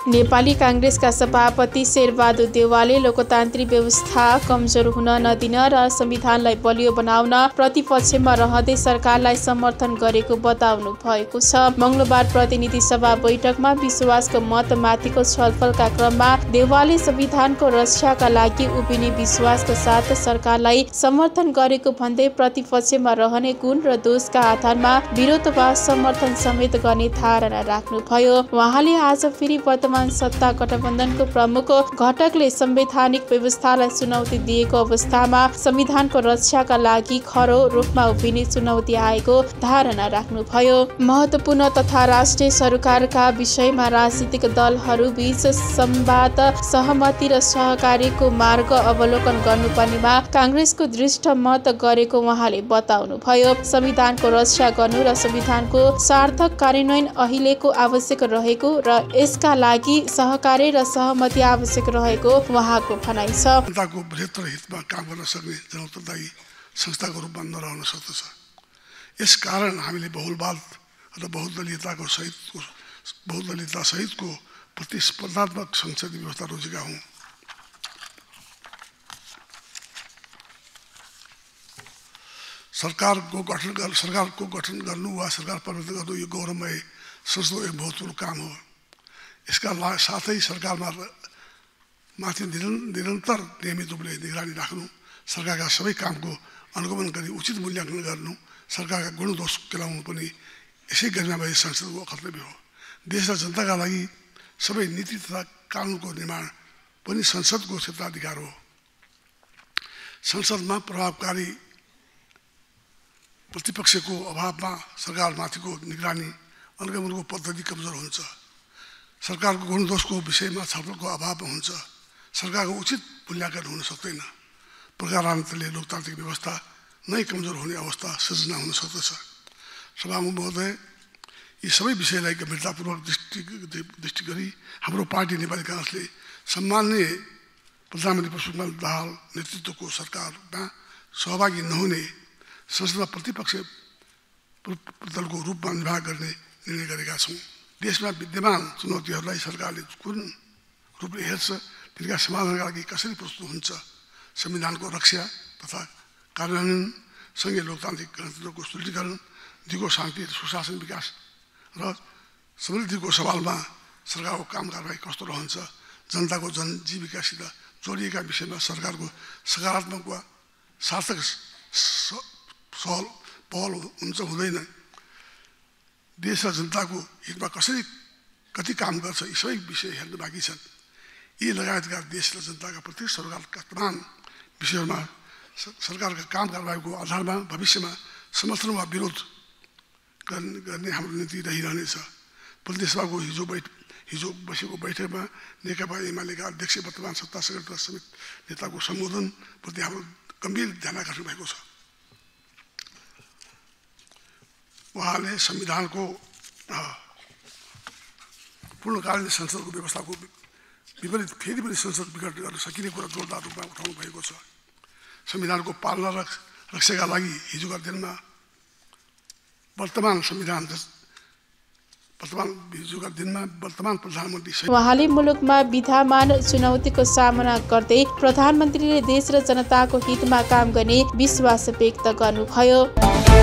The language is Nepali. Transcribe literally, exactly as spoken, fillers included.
नेपाली काङ्ग्रेसका सभापति शेरबहादुर देउवाले लोकतान्त्रिक व्यवस्था कमजोर हुन नदिन र संविधानलाई बलियो बनाउन प्रतिपक्षमा रहँदै सरकारलाई समर्थन गरेको बताउनु भएको छ। मंगलबार प्रतिनिधि सभा बैठकमा विश्वासको मतमाथिको छलफलका क्रममा देउवाले संविधानको रक्षाका लागि उभिने विश्वासका साथ सरकारलाई समर्थन गरेको भन्दै प्रतिपक्षमा रहने गुण र दोषका आधारमा विरोध वा समर्थन समेत गर्ने धारणा राख्नुभयो। उहाँले आज फेरि वर्तमान सत्ता गठबन्धनको प्रमुख घटकले संवैधानिक व्यवस्थालाई चुनौती दिएको अवस्थामा संविधानको रक्षाका लागि खरो रूपमा उभिने चुनौती आएको धारणा राख्नुभयो। महत्त्वपूर्ण तथा राष्ट्रिय सरकारका विषयमा राजनीतिक दलहरू बीच संवाद, सहमति र सहकार्यको मार्ग अवलोकन गर्नुपर्नेमा काङ्ग्रेसको दृष्ट मत गरेको उहाँले बताउनुभयो। संविधानको रक्षा गर्नु र संविधानको सार्थक कार्यान्वयन अहिलेको आवश्यक रहेको र यसका लागि सहकार्य र सहमति आवश्यक रहेको उहाँको भनाइ छ। जनताको बृहत्तर हितमा काम गर्न सक्ने जनउत्तरदायी संस्थाको रूपमा नरहन सक्दछ। यसकारण हामीले बहुलवाद र बहुदलीयताको सहितको बहुदलीयता सहितको प्रतिस्पर्धात्मक संसदीय व्यवस्था रोजेका हौँ। सरकारको गठन गर्नु सरकारको गठन गर्नु वा सरकार परिवर्तन गर्नु यो गौरवमय संसदको एक महत्त्वपूर्ण काम हो। यसका साथै सरकारमा माथि निरन्तर नियमित रूपले निगरानी राख्नु, सरकारका सबै कामको अनुगमन गरी उचित मूल्याङ्कन गर्नु, सरकारका गुण दोष केलाउनु पनि यसै गरिमामय संसदको कर्तव्य हो। देश र जनताका लागि सबै नीति तथा कानुनको निर्माण पनि संसदको क्षेत्राधिकार हो। संसदमा प्रभावकारी प्रतिपक्षको अभावमा सरकारमाथिको निगरानी अनुगमनको पद्धति कमजोर हुन्छ। सरकारको गुणदोषको विषयमा छलफलको अभावमा हुन्छ। सरकारको उचित मूल्याङ्कन हुन सक्दैन। प्रकारान्तरले लोकतान्त्रिक व्यवस्था नै कमजोर हुने अवस्था सृजना हुन सक्दछ। सभामुख महोदय, यी सबै विषयलाई गम्भीरतापूर्वक दृष्टि दृष्टि गरी हाम्रो पार्टी नेपाली काङ्ग्रेसले सम्माननीय प्रधानमन्त्री पुष्पकमल दाहाल नेतृत्वको सरकारमा सहभागी नहुने संसदमा प्रतिपक्ष दलको रूपमा निर्वाह गर्ने निर्णय गरेका छौँ। देशमा विद्यमान चुनौतीहरूलाई सरकारले कुन रूपले हेर्छ, तिनका समाधानका लागि कसरी प्रस्तुत हुन्छ, संविधानको रक्षा तथा कार्यान्वयन सँगै लोकतान्त्रिक गणतन्त्रको सुदृढीकरण, दिगो शान्ति सुशासन विकास र समृद्धिको सवालमा सरकारको काम कारबाही कस्तो रहन्छ, जनताको जनजीविकासित जोडिएका विषयमा सरकारको सकारात्मक वा सार्थक सहल पहल हुन्छ हुँदैन, देश र जनताको हितमा कसरी कति काम गर्छ, यी सबै विषय हेर्न बाँकी छन्। यी लगायतका देश र जनताका प्रति सरकारका तमाम विषयहरूमा सरकारका काम कारबाहीको आधारमा भविष्यमा समर्थन वा विरोध गर्ने हाम्रो नीति रहिरहनेछ। प्रतिनिधि सभाको हिजो बैठ हिजो बसेको बैठकमा नेकपा एमालेका अध्यक्ष वर्तमान सत्ता संगठन समेत नेताको सम्बोधनप्रति हाम्रो गम्भीर ध्यान आकर्षण भएको छ। उहाँले संविधानको पूर्णकालीन संसदको व्यवस्थाको विपरीत फेरि पनि संसद विघटन गर्न सकिने कुरा जोरदार रूपमा उठाउनु भएको छ। संविधानको पालना र रक्षाका लागि हिजोका दिनमा वर्तमान संविधान वर्तमान हिजोका दिनमा वर्तमान प्रधानमन्त्री उहाँले मुलुकमा विद्यमान चुनौतीको सामना गर्दै प्रधानमन्त्रीले देश र जनताको हितमा काम गर्ने विश्वास व्यक्त गर्नुभयो।